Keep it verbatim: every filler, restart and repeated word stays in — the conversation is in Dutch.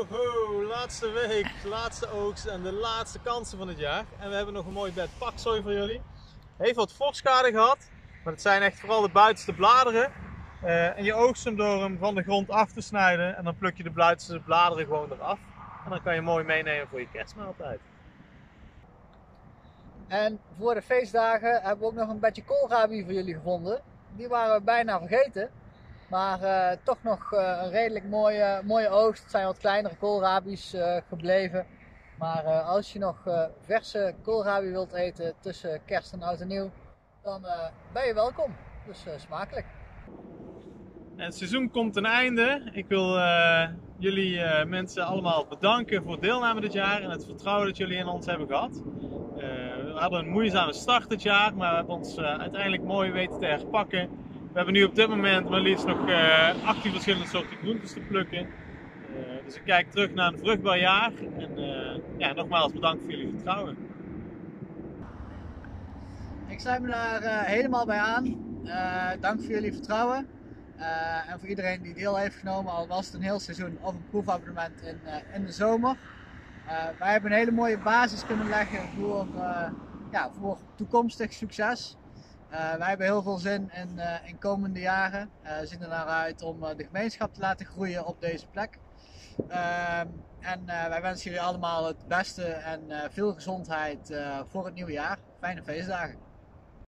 Ho ho, laatste week, laatste oogst en de laatste kansen van het jaar. En we hebben nog een mooi bed paksoi voor jullie. Heeft wat vorstschade gehad, maar het zijn echt vooral de buitenste bladeren. Uh, en je oogst hem door hem van de grond af te snijden en dan pluk je de buitenste bladeren gewoon eraf. En dan kan je mooi meenemen voor je kerstmaaltijd. En voor de feestdagen hebben we ook nog een beetje koolrabi voor jullie gevonden. Die waren we bijna vergeten. Maar uh, toch nog uh, een redelijk mooie, mooie oogst. Het zijn wat kleinere koolrabi's uh, gebleven. Maar uh, als je nog uh, verse koolrabi wilt eten tussen kerst en oud en nieuw, dan uh, ben je welkom. Dus uh, smakelijk. En het seizoen komt ten einde. Ik wil uh, jullie uh, mensen allemaal bedanken voor het deelname dit jaar en het vertrouwen dat jullie in ons hebben gehad. Uh, we hadden een moeizame start dit jaar, maar we hebben ons uh, uiteindelijk mooi weten te herpakken. We hebben nu op dit moment maar liefst nog uh, achttien verschillende soorten groentes te plukken. Uh, dus ik kijk terug naar een vruchtbaar jaar. En uh, ja, nogmaals bedankt voor jullie vertrouwen. Ik sluit me daar uh, helemaal bij aan. Uh, dank voor jullie vertrouwen. Uh, en voor iedereen die deel heeft genomen, al was het een heel seizoen of een proefabonnement in, uh, in de zomer. Uh, wij hebben een hele mooie basis kunnen leggen voor, uh, ja, voor toekomstig succes. Uh, wij hebben heel veel zin in, uh, in komende jaren. We uh, zien er naar uit om uh, de gemeenschap te laten groeien op deze plek. Uh, en uh, wij wensen jullie allemaal het beste en uh, veel gezondheid uh, voor het nieuwe jaar. Fijne feestdagen!